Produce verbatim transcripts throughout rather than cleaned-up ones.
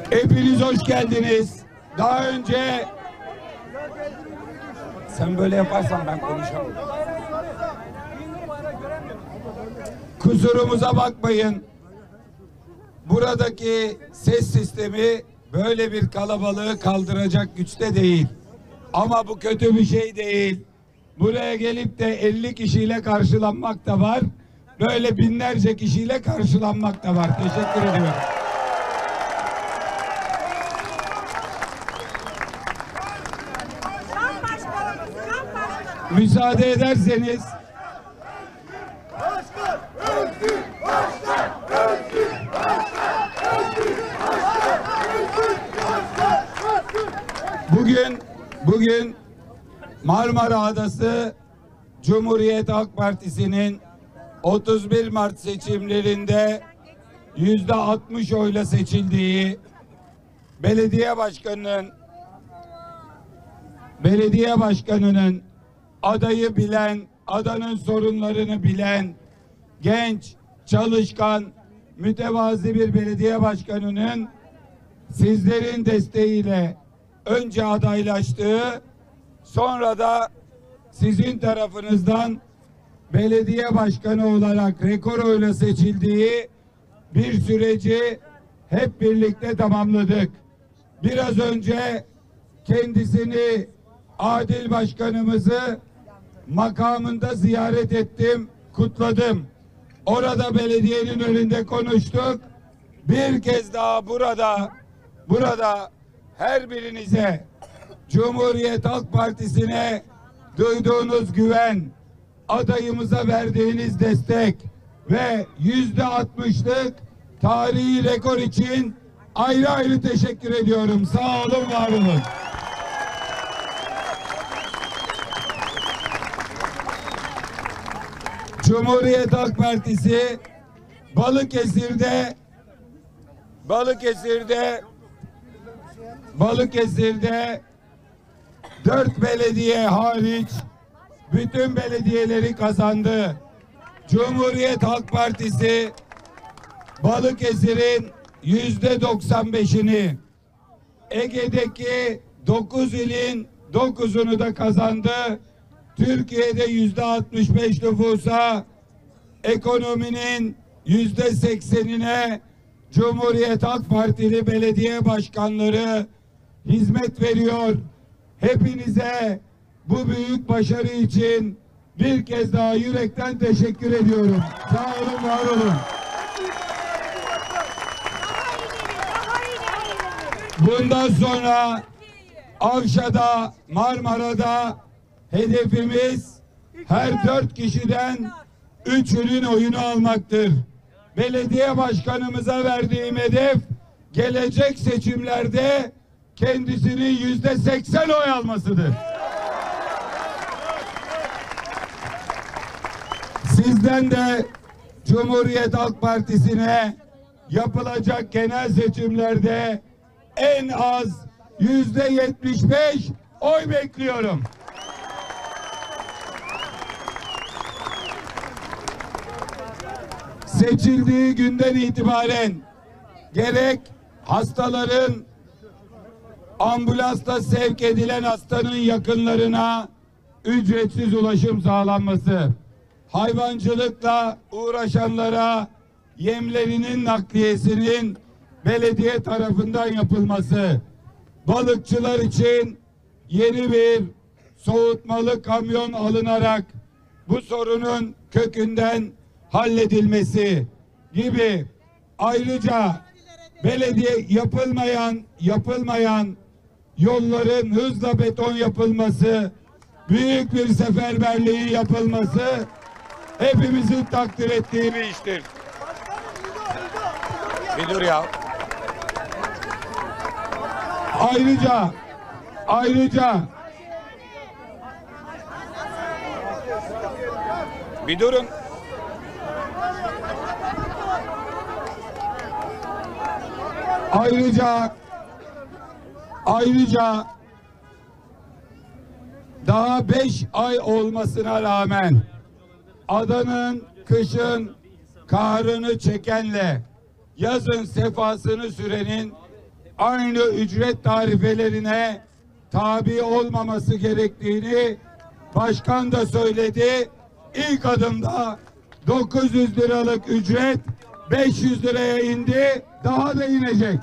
Hepiniz hoş geldiniz. Daha önce sen böyle yaparsan ben konuşamam. Kusurumuza bakmayın. Buradaki ses sistemi böyle bir kalabalığı kaldıracak güçte değil. Ama bu kötü bir şey değil. Buraya gelip de elli kişiyle karşılanmak da var. Böyle binlerce kişiyle karşılanmak da var. Teşekkür ediyorum. Müsaade ederseniz Başkan Özgür! Başkan Özgür! Başkan Özgür! Başkan Özgür! Başkan Özgür! bugün bugün Marmara Adası Cumhuriyet Halk Partisi'nin otuz bir Mart seçimlerinde yüzde altmış oyla seçildiği, belediye başkanının belediye başkanının adayı bilen, adanın sorunlarını bilen, genç, çalışkan, mütevazi bir belediye başkanının sizlerin desteğiyle önce adaylaştığı, sonra da sizin tarafınızdan belediye başkanı olarak rekor oyla seçildiği bir süreci hep birlikte tamamladık. Biraz önce kendisini, Adil Başkanımızı makamında ziyaret ettim, kutladım. Orada belediyenin önünde konuştuk. Bir kez daha burada, burada her birinize, Cumhuriyet Halk Partisi'ne duyduğunuz güven, adayımıza verdiğiniz destek ve yüzde altmışlık tarihi rekor için ayrı ayrı teşekkür ediyorum. Sağ olun, var olun. Cumhuriyet Halk Partisi Balıkesir'de Balıkesir'de Balıkesir'de dört belediye hariç bütün belediyeleri kazandı. Cumhuriyet Halk Partisi Balıkesir'in yüzde doksan beşini, Ege'deki dokuz ilin dokuzunu da kazandı. Türkiye'de yüzde altmış beş nüfusa, ekonominin yüzde seksenine Cumhuriyet Halk Partili belediye başkanları hizmet veriyor. Hepinize bu büyük başarı için bir kez daha yürekten teşekkür ediyorum. Sağ olun, var olun. Bundan sonra Avşa'da, Marmara'da hedefimiz her dört kişiden üçünün oyunu almaktır. Belediye başkanımıza verdiğim hedef gelecek seçimlerde kendisinin yüzde seksen oy almasıdır. Sizden de Cumhuriyet Halk Partisi'ne yapılacak genel seçimlerde en az yüzde yetmiş beş oy bekliyorum. Seçildiği günden itibaren gerek hastaların ambulansla sevk edilen hastanın yakınlarına ücretsiz ulaşım sağlanması, hayvancılıkla uğraşanlara yemlerinin nakliyesinin belediye tarafından yapılması, balıkçılar için yeni bir soğutmalı kamyon alınarak bu sorunun kökünden halledilmesi gibi, ayrıca belediye yapılmayan yapılmayan yolların hızla beton yapılması, büyük bir seferberliği yapılması hepimizin takdir ettiği bir iştir. Bir dur ya. Ayrıca ayrıca bir durun. Ayrıca ayrıca daha beş ay olmasına rağmen adanın kışın kahrını çekenle yazın sefasını sürenin aynı ücret tarifelerine tabi olmaması gerektiğini başkan da söyledi. İlk adımda dokuz yüz liralık ücret beş yüz liraya indi, daha da inecek.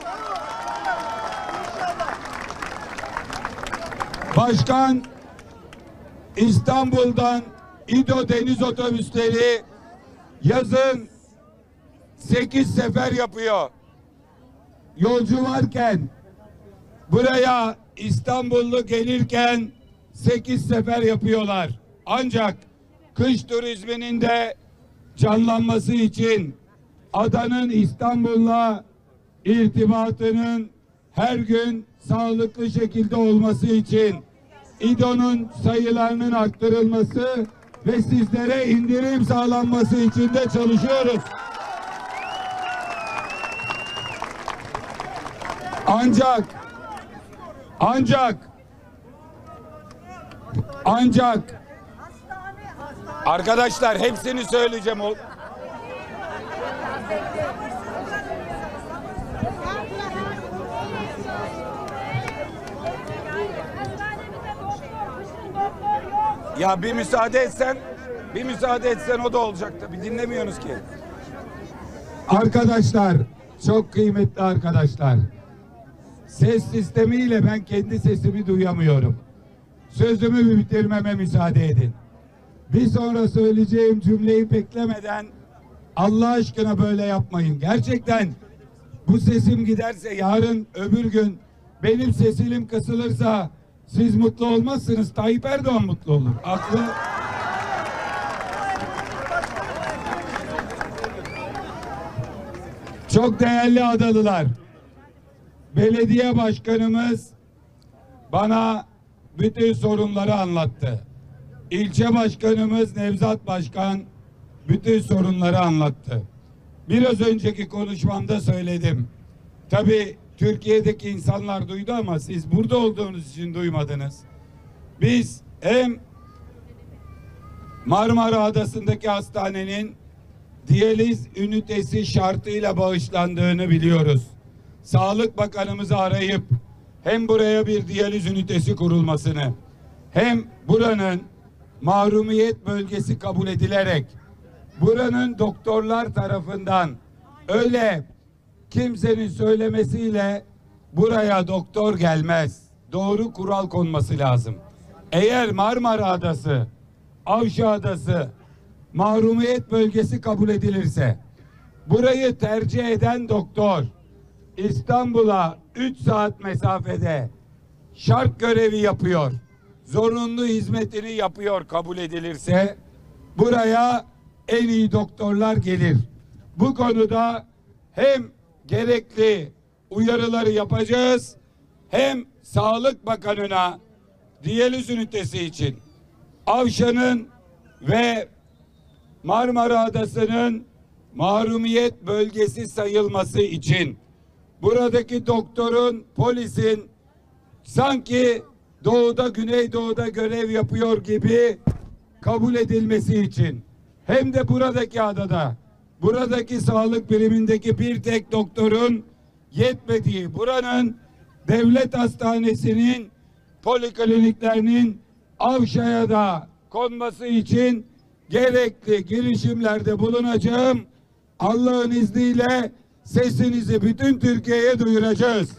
Başkan İstanbul'dan İdo deniz otobüsleri yazın sekiz sefer yapıyor. Yolcu varken, buraya İstanbullu gelirken sekiz sefer yapıyorlar. Ancak kış turizminin de canlanması için, adanın İstanbul'la irtibatının her gün sağlıklı şekilde olması için, İDO'nun sayılarının arttırılması ve sizlere indirim sağlanması için de çalışıyoruz. Ancak ancak ancak arkadaşlar, hepsini söyleyeceğim. O ya bir müsaade etsen, bir müsaade etsen o da olacaktı. Bir dinlemiyorsunuz ki. Arkadaşlar, çok kıymetli arkadaşlar. Ses sistemiyle ben kendi sesimi duyamıyorum. Sözümü bitirmeme müsaade edin. Bir sonra söyleyeceğim cümleyi beklemeden Allah aşkına böyle yapmayın. Gerçekten bu sesim giderse, yarın öbür gün benim sesim kısılırsa siz mutlu olmazsınız. Tayyip Erdoğan mutlu olur. Aklı... Çok değerli adalılar, belediye başkanımız bana bütün sorunları anlattı. İlçe başkanımız Nevzat Başkan bütün sorunları anlattı. Biraz önceki konuşmamda söyledim. Tabii Türkiye'deki insanlar duydu ama siz burada olduğunuz için duymadınız. Biz hem Marmara Adası'ndaki hastanenin diyaliz ünitesi şartıyla bağışlandığını biliyoruz. Sağlık Bakanımızı arayıp hem buraya bir diyaliz ünitesi kurulmasını, hem buranın mahrumiyet bölgesi kabul edilerek buranın doktorlar tarafından öyle kimsenin söylemesiyle buraya doktor gelmez, doğru kural konması lazım. Eğer Marmara Adası, Avşa Adası mahrumiyet bölgesi kabul edilirse, burayı tercih eden doktor İstanbul'a üç saat mesafede şart görevi yapıyor, zorunlu hizmetini yapıyor kabul edilirse, buraya en iyi doktorlar gelir. Bu konuda hem gerekli uyarıları yapacağız, hem Sağlık Bakanı'na diyaliz ünitesi için Avşa'nın ve Marmara Adası'nın mahrumiyet bölgesi sayılması için buradaki doktorun, polisin sanki doğuda, güneydoğuda görev yapıyor gibi kabul edilmesi için, hem de buradaki adada, buradaki sağlık birimindeki bir tek doktorun yetmediği, buranın devlet hastanesinin polikliniklerinin Avşa'ya da konması için gerekli girişimlerde bulunacağım. Allah'ın izniyle sesinizi bütün Türkiye'ye duyuracağız.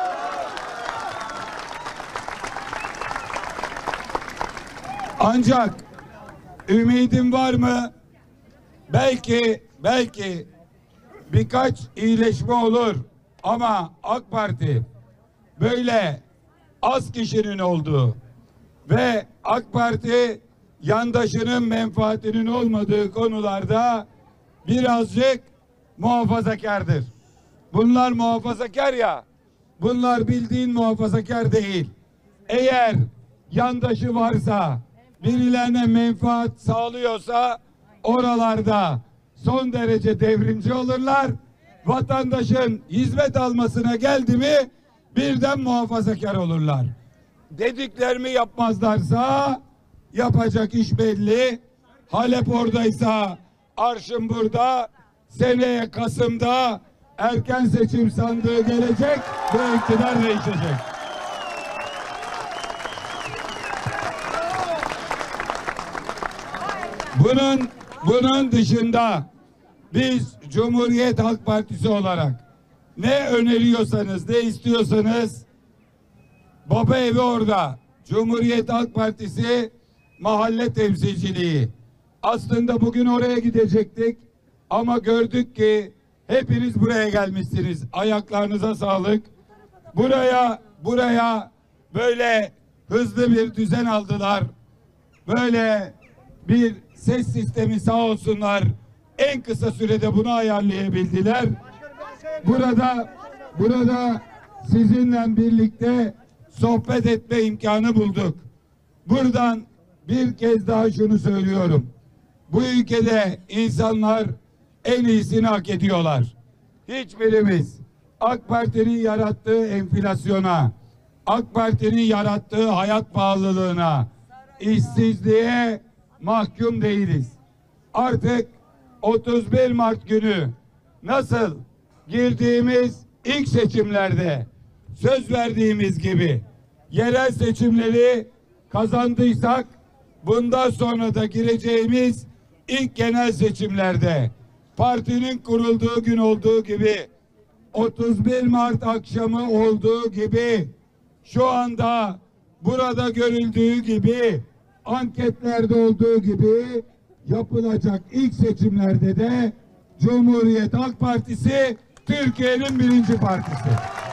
Ancak ümidim var mı? Belki, belki birkaç iyileşme olur ama AK Parti böyle az kişinin olduğu ve AK Parti yandaşının menfaatinin olmadığı konularda birazcık muhafazakardır. Bunlar muhafazakar ya, bunlar bildiğin muhafazakar değil. Eğer yandaşı varsa, birilerine menfaat sağlıyorsa oralarda son derece devrimci olurlar. Vatandaşın hizmet almasına geldi mi birden muhafazakar olurlar. Dediklerimi yapmazlarsa yapacak iş belli. Halep oradaysa arşın burada. Seneye Kasım'da erken seçim sandığı gelecek ve iktidar değişecek. Bunun bunun dışında biz Cumhuriyet Halk Partisi olarak ne öneriyorsanız, ne istiyorsanız, baba evi orada. Cumhuriyet Halk Partisi mahalle temsilciliği. Aslında bugün oraya gidecektik ama gördük ki hepiniz buraya gelmişsiniz. Ayaklarınıza sağlık. Buraya buraya böyle hızlı bir düzen aldılar. Böyle bir ses sistemi sağ olsunlar. En kısa sürede bunu ayarlayabildiler. Burada burada sizinle birlikte sohbet etme imkanı bulduk. Buradan bir kez daha şunu söylüyorum. Bu ülkede insanlar en iyisini hak ediyorlar. Hiçbirimiz AK Parti'nin yarattığı enflasyona, AK Parti'nin yarattığı hayat pahalılığına, işsizliğe mahkum değiliz. Artık otuz bir Mart günü nasıl girdiğimiz ilk seçimlerde söz verdiğimiz gibi yerel seçimleri kazandıysak, bundan sonra da gireceğimiz ilk genel seçimlerde partinin kurulduğu gün olduğu gibi, otuz bir Mart akşamı olduğu gibi, şu anda burada görüldüğü gibi, anketlerde olduğu gibi yapılacak ilk seçimlerde de Cumhuriyet Halk Partisi Türkiye'nin birinci partisi.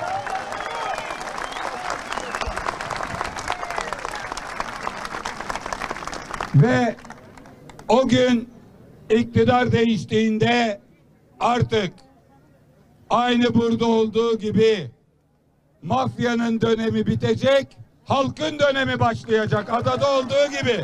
Ve o gün iktidar değiştiğinde artık aynı burada olduğu gibi mafyanın dönemi bitecek, halkın dönemi başlayacak. Adada olduğu gibi.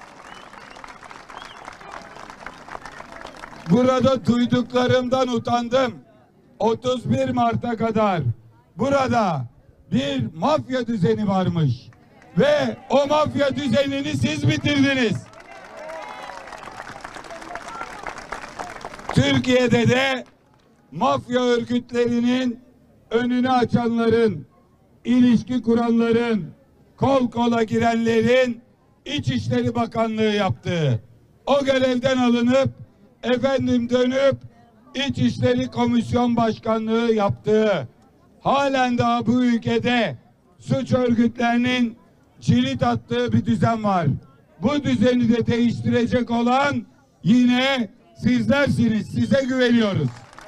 Burada duyduklarımdan utandım. otuz bir Mart'a kadar burada bir mafya düzeni varmış. Ve o mafya düzenini siz bitirdiniz. Türkiye'de de mafya örgütlerinin önünü açanların, ilişki kuranların, kol kola girenlerin İçişleri Bakanlığı yaptığı, o görevden alınıp efendim dönüp İçişleri Komisyon Başkanlığı yaptığı, halen daha bu ülkede suç örgütlerinin cirit attığı bir düzen var. Bu düzeni de değiştirecek olan yine sizlersiniz. Size güveniyoruz.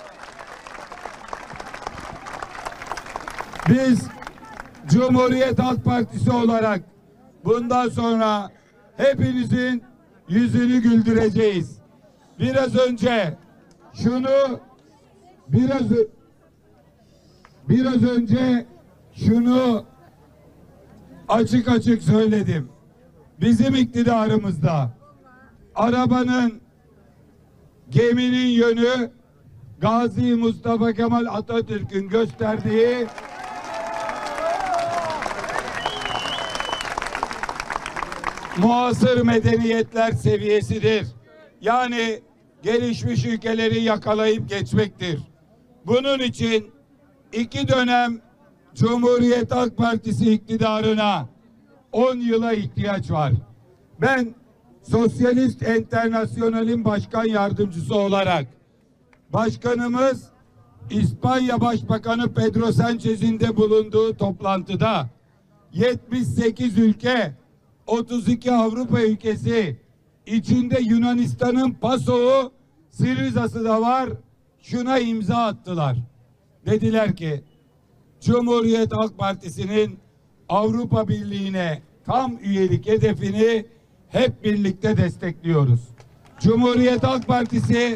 Biz Cumhuriyet Halk Partisi olarak bundan sonra hepinizin yüzünü güldüreceğiz. Biraz önce şunu biraz biraz önce şunu açık açık söyledim. Bizim iktidarımızda arabanın, geminin yönü Gazi Mustafa Kemal Atatürk'ün gösterdiği muasır medeniyetler seviyesidir. Yani gelişmiş ülkeleri yakalayıp geçmektir. Bunun için iki dönem Cumhuriyet Halk Partisi iktidarına on yıla ihtiyaç var. Ben Sosyalist Enternasyonel'in başkan yardımcısı olarak başkanımız İspanya Başbakanı Pedro Sánchez'in de bulunduğu toplantıda yetmiş sekiz ülke, otuz iki Avrupa ülkesi, içinde Yunanistan'ın Paso'u, Siriza'sı da var, şuna imza attılar. Dediler ki Cumhuriyet Halk Partisi'nin Avrupa Birliği'ne tam üyelik hedefini hep birlikte destekliyoruz. Cumhuriyet Halk Partisi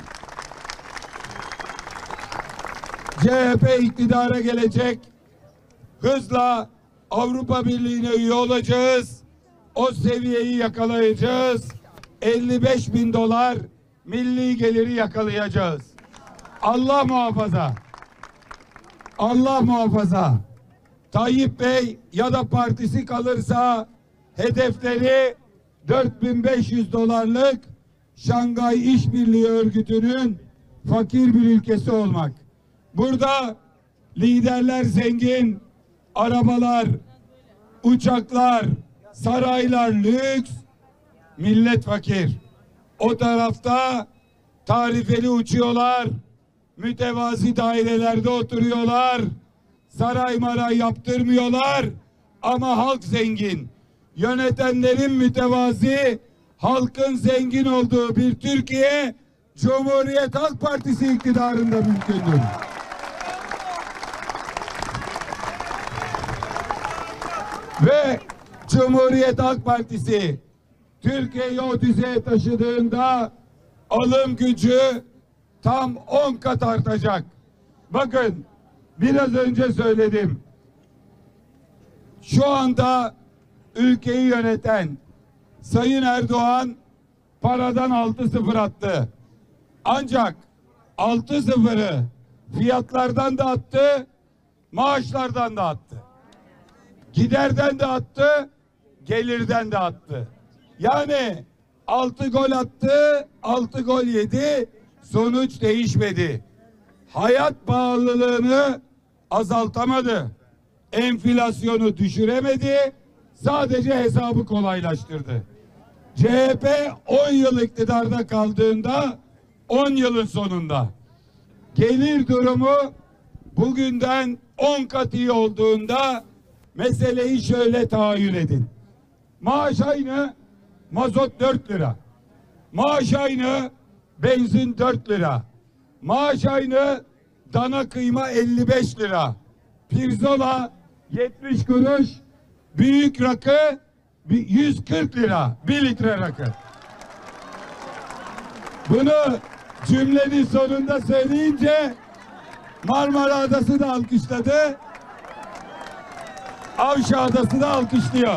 C H P iktidara gelecek, hızla Avrupa Birliği'ne üye olacağız. O seviyeyi yakalayacağız. elli beş bin dolar milli geliri yakalayacağız. Allah muhafaza. Allah muhafaza. Tayyip Bey ya da partisi kalırsa hedefleri dört bin beş yüz dolarlık Şangay İşbirliği Örgütü'nün fakir bir ülkesi olmak. Burada liderler zengin, arabalar, uçaklar, saraylar lüks, millet fakir. O tarafta tarifeli uçuyorlar, mütevazi dairelerde oturuyorlar, saray maray yaptırmıyorlar ama halk zengin. Yönetenlerin mütevazi, halkın zengin olduğu bir Türkiye, Cumhuriyet Halk Partisi iktidarında mümkündür. Ve Cumhuriyet Halk Partisi Türkiye'yi o düzeye taşıdığında alım gücü tam on kat artacak. Bakın, biraz önce söyledim. Şu anda ülkeyi yöneten Sayın Erdoğan paradan altı sıfır attı. Ancak altı sıfırı fiyatlardan da attı, maaşlardan da attı. Giderden de attı, gelirden de attı. Yani altı gol attı, altı gol yedi, sonuç değişmedi. Hayat pahalılığını azaltamadı. Enflasyonu düşüremedi, sadece hesabı kolaylaştırdı. C H P on yıl iktidarda kaldığında, on yılın sonunda gelir durumu bugünden on kat iyi olduğunda meseleyi şöyle tahayyül edin. Maaş aynı, mazot dört lira. Maaş aynı, benzin dört lira. Maaş aynı, dana kıyma elli beş lira. Pirzola yetmiş kuruş, büyük rakı yüz kırk lira. Bir litre rakı. Bunu cümlenin sonunda söyleyince Marmara Adası da alkışladı. Avşa Adası da alkışlıyor.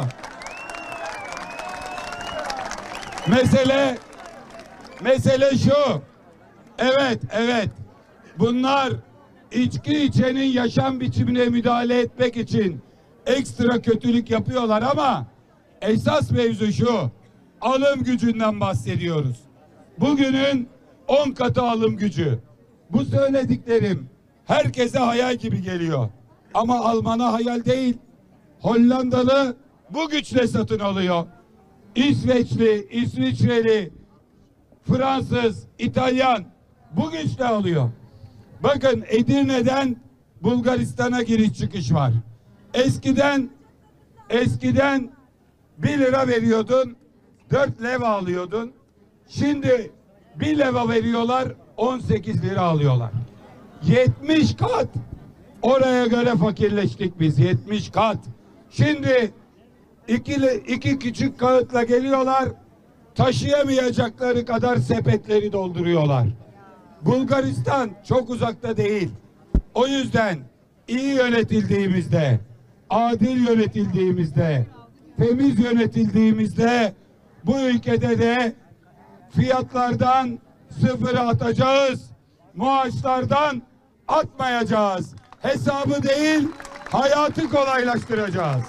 Mesele mesele şu. Evet, evet. Bunlar içki içenin yaşam biçimine müdahale etmek için ekstra kötülük yapıyorlar ama esas mevzu şu. Alım gücünden bahsediyoruz. Bugünün on katı alım gücü. Bu söylediklerim herkese hayal gibi geliyor. Ama Alman'a hayal değil. Hollandalı bu güçle satın alıyor. İsveçli, İsviçreli, Fransız, İtalyan bu güçle alıyor. Bakın, Edirne'den Bulgaristan'a giriş çıkış var. Eskiden eskiden bir lira veriyordun, dört leva alıyordun. Şimdi bir leva veriyorlar, on sekiz lira alıyorlar. Yetmiş kat. Oraya göre fakirleştik biz, yetmiş kat. Şimdi iki, iki küçük kağıtla geliyorlar, taşıyamayacakları kadar sepetleri dolduruyorlar. Bulgaristan çok uzakta değil. O yüzden iyi yönetildiğimizde, adil yönetildiğimizde, temiz yönetildiğimizde bu ülkede de fiyatlardan sıfıra atacağız, maaşlardan atmayacağız. Hesabı değil, hayatı kolaylaştıracağız.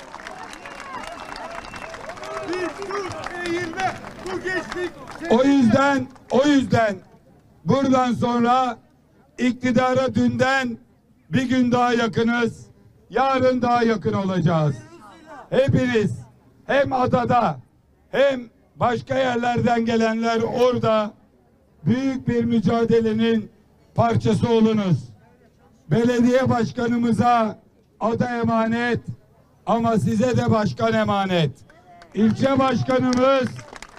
O yüzden, o yüzden buradan sonra iktidara dünden bir gün daha yakınız, yarın daha yakın olacağız. Hepiniz hem adada hem başka yerlerden gelenler orada büyük bir mücadelenin parçası olunuz. Belediye başkanımıza ada emanet ama size de başkan emanet. İlçe başkanımız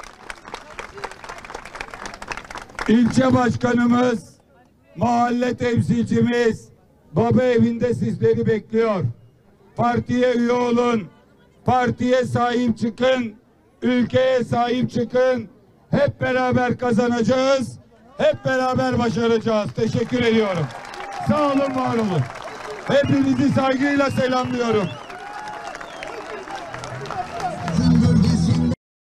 ilçe başkanımız, mahalle temsilcimiz baba evinde sizleri bekliyor. Partiye üye olun. Partiye sahip çıkın. Ülkeye sahip çıkın. Hep beraber kazanacağız. Hep beraber başaracağız. Teşekkür ediyorum. Sağ olun, var olun. Hepinizi saygıyla selamlıyorum.